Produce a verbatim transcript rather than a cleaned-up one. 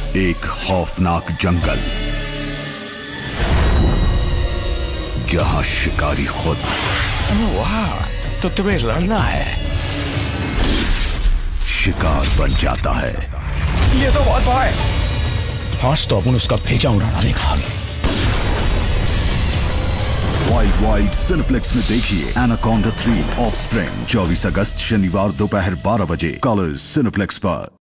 एक खौफनाक जंगल जहां शिकारी खुद वाह, तो तुम्हें लड़ना है। शिकार बन जाता है। ये तो बहुत बड़ा है। आज तो अपन उसका भेजा उड़ाना देखा। वाइड वाइड सिनेप्लेक्स में देखिए एनाकोंडा थ्री ऑफस्प्रिंग चौबीस अगस्त शनिवार दोपहर बारह बजे कलर्स सिनेप्लेक्स पर।